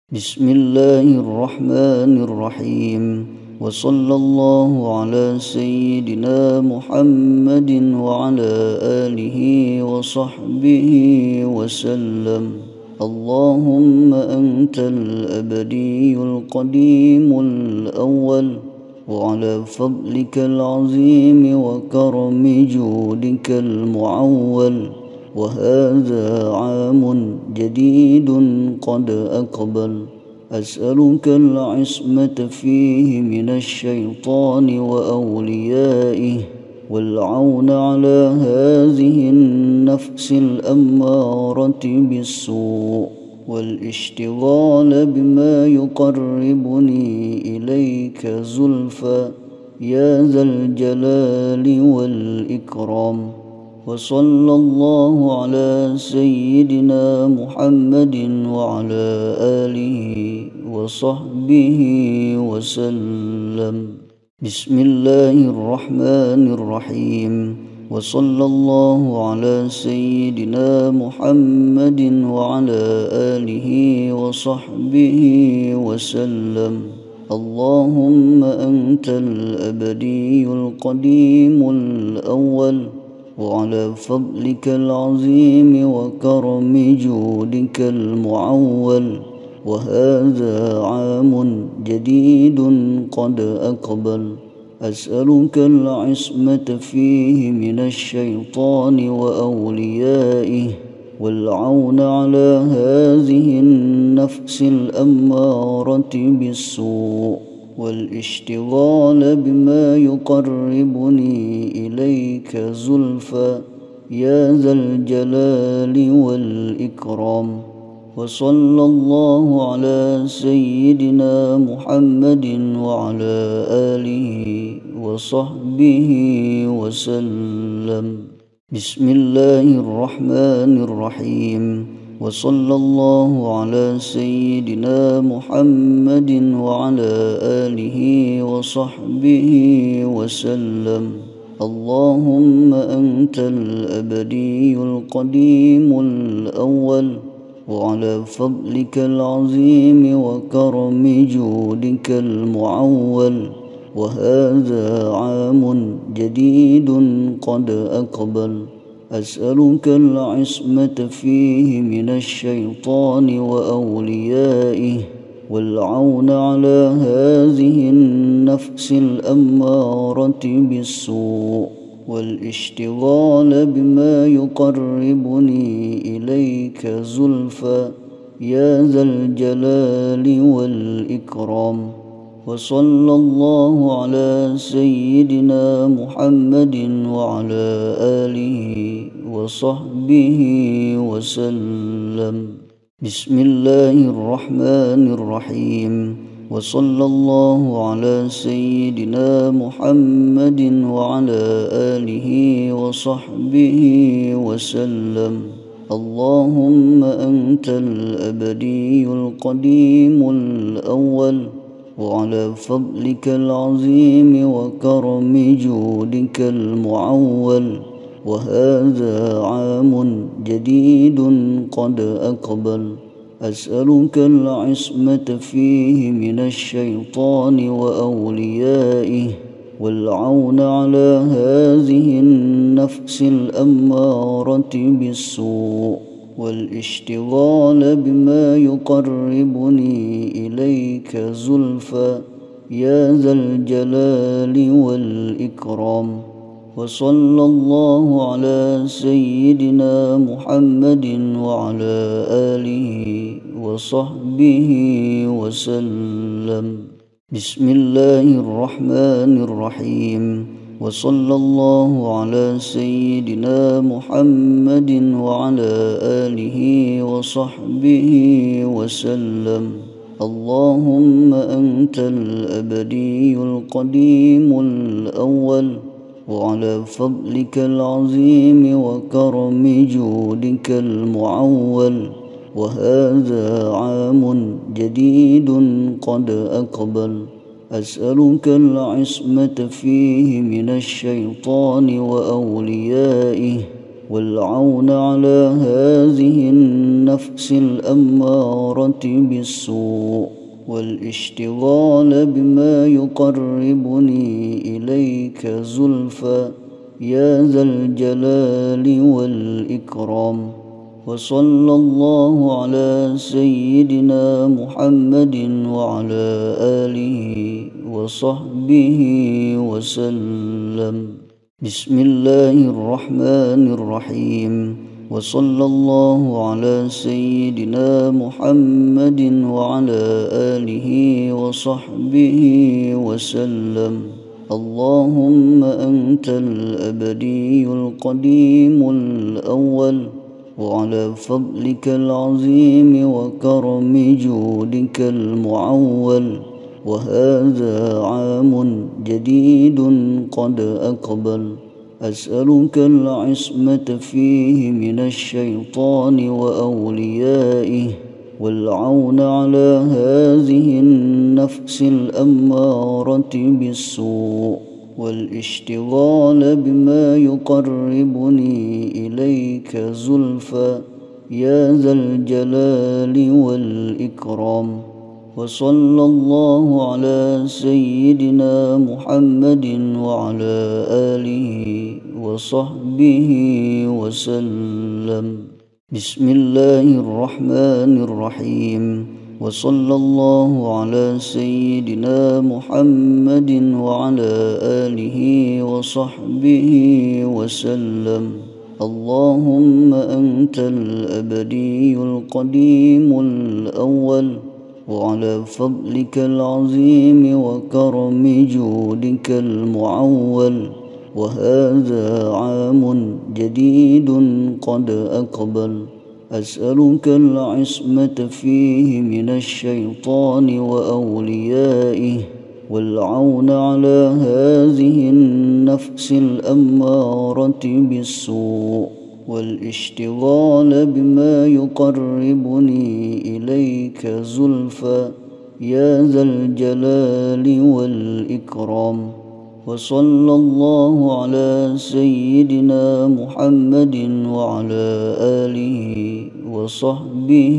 بسم الله الرحمن الرحيم وصلى الله على سيدنا محمد وعلى آله وصحبه وسلم. اللهم أنت الأبدي القديم الأول، وعلى فضلك العظيم وكرم جودك المعول، وهذا عام جديد قد أقبل. أسألك العصمة فيه من الشيطان وأوليائه، والعون على هذه النفس الأمارة بالسوء، والاشتغال بما يقربني إليك زلفى يا ذا الجلال والإكرام. وصلى الله على سيدنا محمد وعلى آله وصحبه وسلم. بسم الله الرحمن الرحيم وصلى الله على سيدنا محمد وعلى آله وصحبه وسلم. اللهم أنت الأبدي القديم الأول، وعلى فضلك العظيم وكرم جودك المعول، وهذا عام جديد قد أقبل. أسألك العصمة فيه من الشيطان وأوليائه، والعون على هذه النفس الأمارة بالسوء، والاشتغال بما يقربني إليك زلفى يا ذا الجلال والإكرام. وصلى الله على سيدنا محمد وعلى آله وصحبه وسلم. بسم الله الرحمن الرحيم وصلى الله على سيدنا محمد وعلى آله وصحبه وسلم. اللهم أنت الأبدي القديم الأول، وعلى فضلك العظيم وكرم جودك المعول، وهذا عام جديد قد أقبل. أسألك العصمة فيه من الشيطان وأوليائه، والعون على هذه النفس الأمارة بالسوء، والاشتغال بما يقربني إليك زلفى يا ذا الجلال والإكرام. وصلى الله على سيدنا محمد وعلى آله وصحبه وسلم. بسم الله الرحمن الرحيم وصلى الله على سيدنا محمد وعلى آله وصحبه وسلم. اللهم أنت الأبدي القديم الأول، وعلى فضلك العظيم وكرم جودك المعول، وهذا عام جديد قد أقبل. أسألك العصمة فيه من الشيطان وأوليائه، والعون على هذه النفس الأمارة بالسوء، والاشتغال بما يقربني إليك زلفى يا ذا الجلال والإكرام. وصلى الله على سيدنا محمد وعلى آله وصحبه وسلم. بسم الله الرحمن الرحيم وصلى الله على سيدنا محمد وعلى آله وصحبه وسلم. اللهم أنت الأبدي القديم الأول، وعلى فضلك العظيم وكرم جودك المعول، وهذا عام جديد قد أقبل. أسألك العصمة فيه من الشيطان وأوليائه، والعون على هذه النفس الأمارة بالسوء والاشتغال بما يقربني إليك زلفى يا ذا الجلال والإكرام. وصلى الله على سيدنا محمد وعلى آله وصحبه وسلم. بسم الله الرحمن الرحيم. وصلى الله على سيدنا محمد وعلى آله وصحبه وسلم. اللهم أنت الأبدي القديم الأول، وعلى فضلك العظيم وكرم جودك المعول، وهذا عام جديد قد أقبل، أسألك العصمة فيه من الشيطان وأوليائه، والعون على هذه النفس الأمارة بالسوء، والاشتغال بما يقربني إليك زلفى يا ذا الجلال والإكرام. وصلى الله على سيدنا محمد وعلى آله وصحبه وسلم. بسم الله الرحمن الرحيم. وصلى الله على سيدنا محمد وعلى آله وصحبه وسلم. اللهم أنت الأبدي القديم الأول، وعلى فضلك العظيم وكرم جودك المعول، وهذا عام جديد قد أقبل، أسألك العصمة فيه من الشيطان وأوليائه، والعون على هذه النفس الأمارة بالسوء، والاشتغال بما يقربني إليك زلفى يا ذا الجلال والإكرام. وصلى الله على سيدنا محمد وعلى آله وصحبه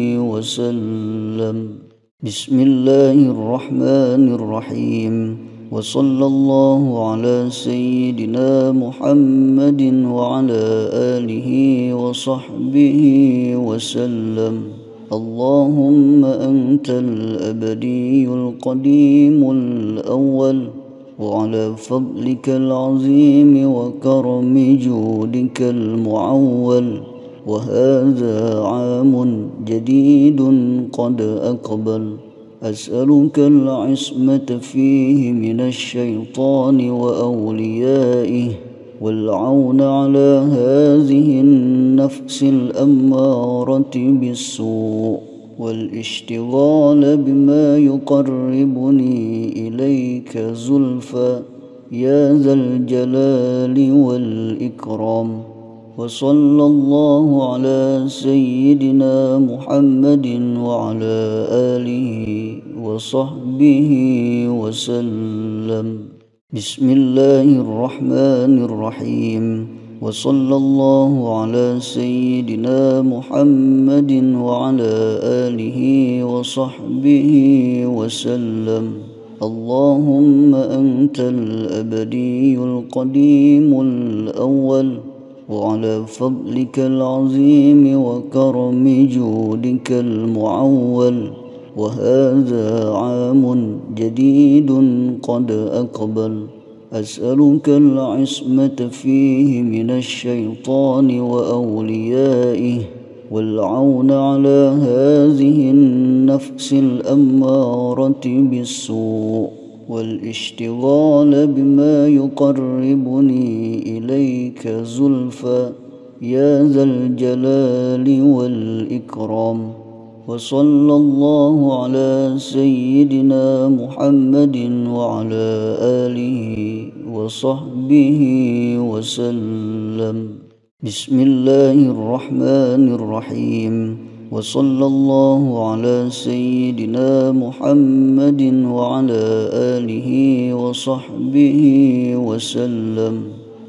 وسلم. بسم الله الرحمن الرحيم. وصلى الله على سيدنا محمد وعلى آله وصحبه وسلم. اللهم أنت الأبدي القديم الأول، وعلى فضلك العظيم وكرم جودك المعول، وهذا عام جديد قد أقبل، أسألك العصمة فيه من الشيطان وأوليائه، والعون على هذه النفس الأمارة بالسوء، والاشتغال بما يقربني إليك زلفى يا ذا الجلال والإكرام. وصلى الله على سيدنا محمد وعلى آله وصحبه وسلم. بسم الله الرحمن الرحيم. وصلى الله على سيدنا محمد وعلى آله وصحبه وسلم. اللهم أنت الأبدي القديم الأول، وعلى فضلك العظيم وكرم جودك المعول، وهذا عام جديد قد أقبل، أسألك العصمة فيه من الشيطان وأوليائه، والعون على هذه النفس الأمارة بالسوء، والاشتغال بما يقربني إليك زلفى يا ذا الجلال والإكرام. وصلى الله على سيدنا محمد وعلى آله وصحبه وسلم. بسم الله الرحمن الرحيم. وصلى الله على سيدنا محمد وعلى آله وصحبه وسلم.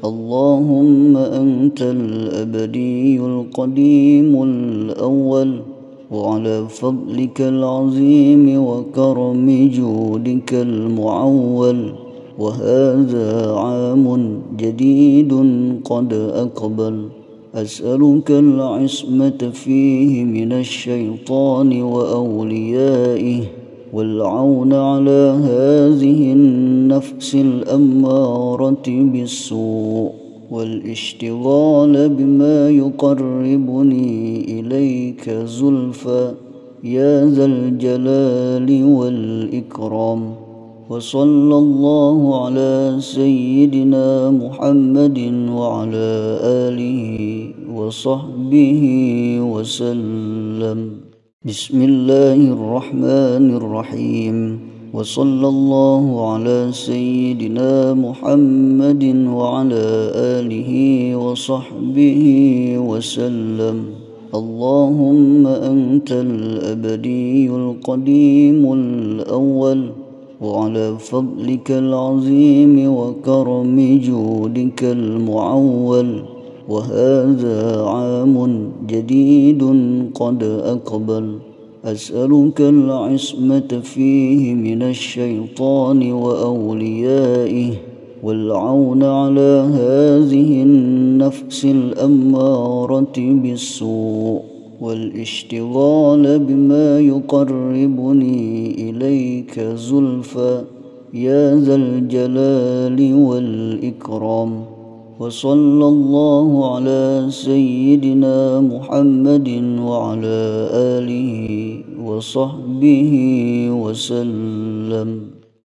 اللهم أنت الأبدي القديم الأول، وعلى فضلك العظيم وكرم جودك المعول، وهذا عام جديد قد أقبل، أسألك العصمة فيه من الشيطان وأوليائه، والعون على هذه النفس الأمارة بالسوء، والاشتغال بما يقربني إليك زلفى، يا ذا الجلال والإكرام. وصلى الله على سيدنا محمد وعلى آله وصحبه وسلم. بسم الله الرحمن الرحيم. وصلى الله على سيدنا محمد وعلى آله وصحبه وسلم. اللهم أنت الأبدي القديم الأول، وعلى فضلك العظيم وكرم جودك المعول، وهذا عام جديد قد أقبل، أسألك العصمة فيه من الشيطان وأوليائه، والعون على هذه النفس الأمارة بالسوء، والاشتغال بما يقربني إليك زلفى، يا ذا الجلال والإكرام. وصلى الله على سيدنا محمد وعلى آله وصحبه وسلم.